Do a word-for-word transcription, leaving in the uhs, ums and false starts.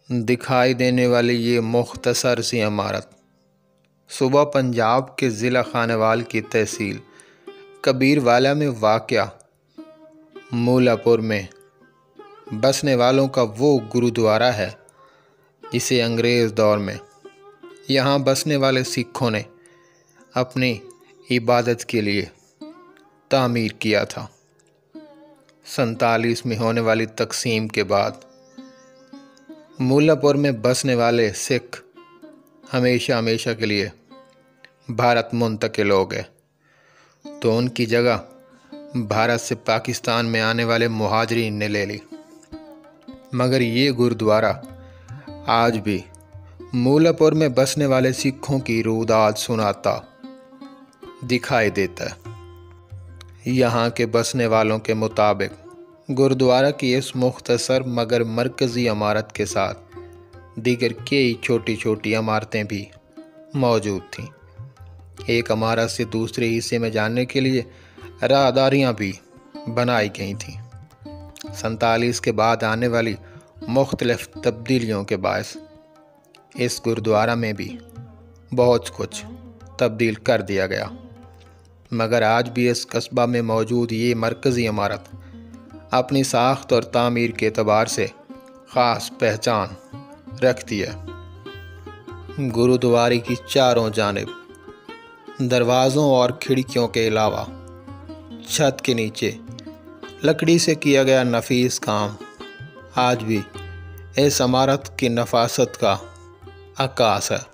दिखाई देने वाली ये मुख्तसर सी इमारत सूबा पंजाब के ज़िला खानेवाल की तहसील कबीरवाला में वाक़या मूलापुर में बसने वालों का वो गुरुद्वारा है जिसे अंग्रेज़ दौर में यहाँ बसने वाले सिखों ने अपनी इबादत के लिए तामीर किया था। सैंतालीस में होने वाली तकसीम के बाद मूलापुर में बसने वाले सिख हमेशा हमेशा के लिए भारत मुंतकिल हो गए, तो उनकी जगह भारत से पाकिस्तान में आने वाले मुहाजिरीन ने ले ली। मगर ये गुरुद्वारा आज भी मूलापुर में बसने वाले सिखों की रूदात सुनाता दिखाई देता है। यहाँ के बसने वालों के मुताबिक गुरुद्वारा की इस मुख्तसर मगर मरकज़ी इमारत के साथ दीगर कई छोटी छोटी इमारतें भी मौजूद थीं। एक इमारत से दूसरे हिस्से में जाने के लिए राहदारियाँ भी बनाई गई थीं। सैंतालीस के बाद आने वाली मुख्तलिफ तब्दीलियों के बायस इस गुरुद्वारा में भी बहुत कुछ तब्दील कर दिया गया, मगर आज भी इस कस्बा में मौजूद ये मरकज़ी इमारत अपनी साख्त और तामीर के एतबार से ख़ास पहचान रखती है। गुरुद्वारे की चारों जानिब दरवाज़ों और खिड़कियों के अलावा छत के नीचे लकड़ी से किया गया नफीस काम आज भी इस इमारत की नफासत का अक्कास है।